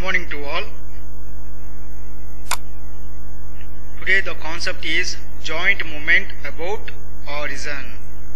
morning to all. Today the concept is joint moment about horizon.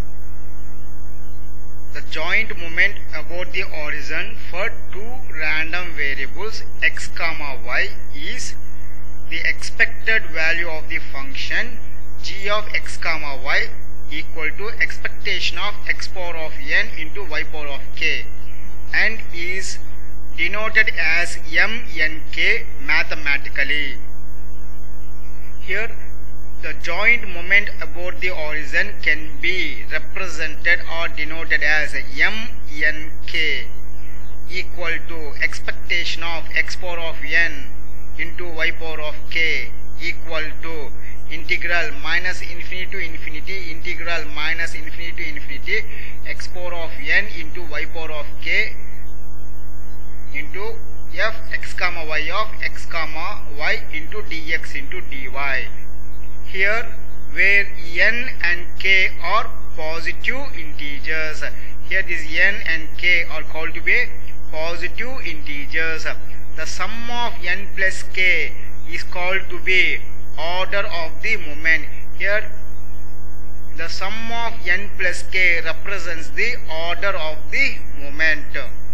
The joint moment about the horizon for two random variables x comma y is the expected value of the function g of x comma y equal to expectation of x power of n into y power of k and is denoted as mnk mathematically. Here the joint moment about the horizon can be represented or denoted as mnk equal to expectation of x power of n into y power of k equal to integral minus infinity to infinity integral minus infinity to infinity x power of n into y power of k into f x comma y of x comma y into dx into dy. Here where n and k are positive integers, here this n and k are called to be positive integers. The sum of n plus k is called to be order of the moment. Here the sum of n plus k represents the order of the moment.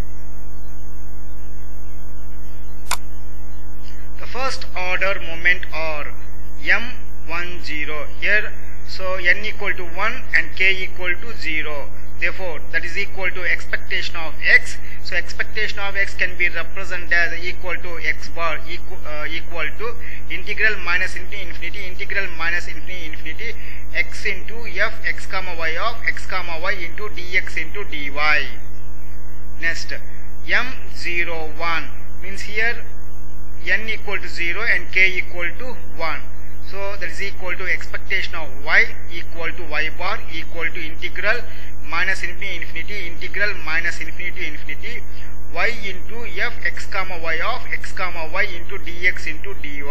The first order moment are m10 here, so n equal to 1 and k equal to 0. Therefore, that is equal to expectation of x. So, expectation of x can be represented as equal to x bar equal to integral minus infinity integral minus infinity x into f x comma y of x comma y into dx into dy. Next, m01 means here n equal to 0 and k equal to 1. So that is equal to expectation of y equal to y bar equal to integral minus infinity integral minus infinity y into f x comma y of x comma y into dx into dy.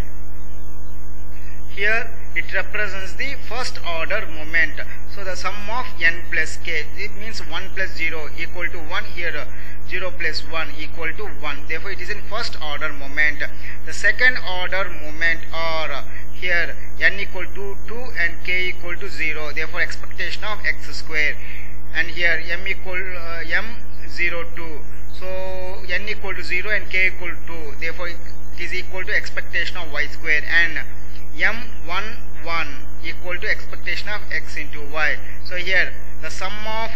Here it represents the first order moment. So the sum of n plus k, it means 1 plus 0 equal to 1. Here 0 plus 1 equal to 1. Therefore it is in first order moment. The second order moment are here n equal to 2 and k equal to 0. Therefore expectation of x square. And here m02. So n equal to 0 and k equal to 2. Therefore it is equal to expectation of y square. And m11 equal to expectation of x into y. So here the sum of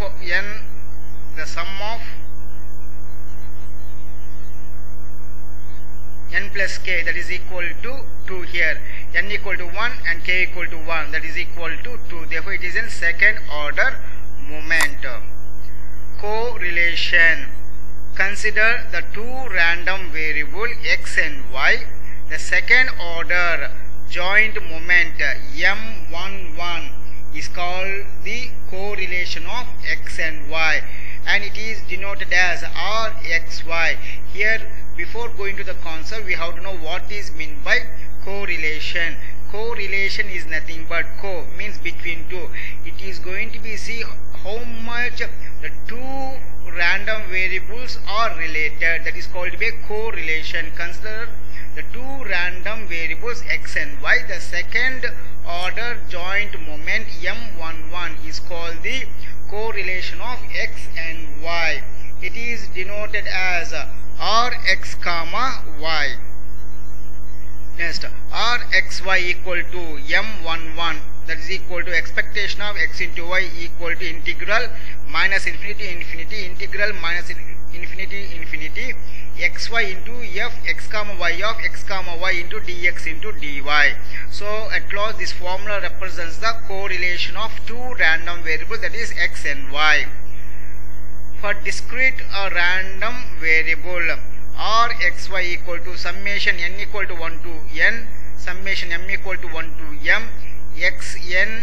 n plus k, that is equal to 2 here. N equal to 1 and k equal to 1, that is equal to 2. Therefore it is in second order moment. Correlation. Consider the two random variable x and y. The second order joint moment m11 is called the correlation of x and y, and it is denoted as rxy. Here before going to the concept, we have to know what is meant by correlation. Correlation is nothing but co means between two. It is going to be see how much the two random variables are related. That is called to be a correlation. Consider the two random variables x and y. The second order joint moment m11 is called the correlation of x and y. It is denoted as rx comma y. Next, rxy equal to m11, that is equal to expectation of x into y equal to integral minus infinity integral minus infinity xy into f x comma y of x comma y into dx into dy. So at last this formula represents the correlation of two random variables, that is x and y. For discrete or random variable rxy equal to summation n equal to 1 to n summation m equal to 1 to m xn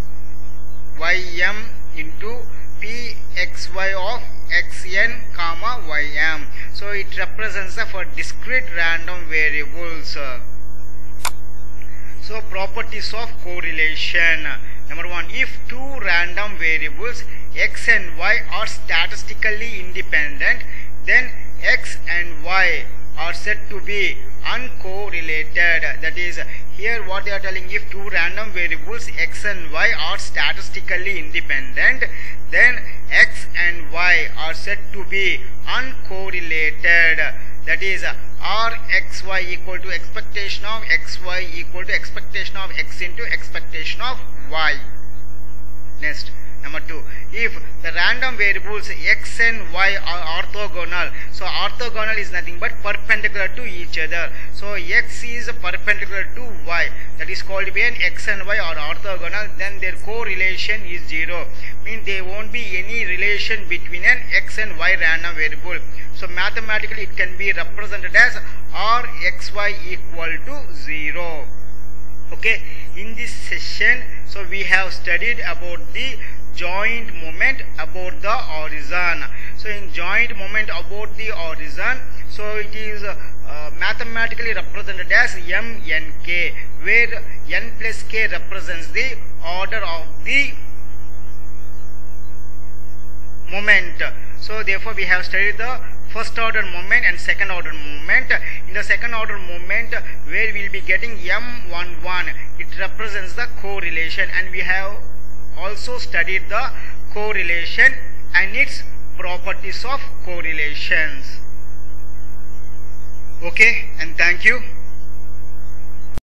ym into pxy of xn comma ym. So it represents for discrete random variables. So properties of correlation. Number 1, if two random variables x and y are statistically independent, then x and y are said to be uncorrelated. That is, here what they are telling, if two random variables x and y are statistically independent, then x and y are said to be uncorrelated. That is, Rxy equal to expectation of xy equal to expectation of x into expectation of y. Next, number 2. If the random variables x and y are orthogonal, so orthogonal is nothing but perpendicular to each other. So x is perpendicular to y, that is called to be an x and y are orthogonal, then their correlation is 0. Means there won't be any relation between an x and y random variable. So mathematically it can be represented as Rxy equal to 0. Okay, in this session, so we have studied about the joint moment about the horizon. So in joint moment about the horizon, so it is mathematically represented as mnk, where n plus k represents the order of the moment. So therefore we have studied the first order moment and second order moment. In the second order moment, where we will be getting M11, it represents the correlation, and we have also studied the correlation and its properties of correlations. Okay, and thank you.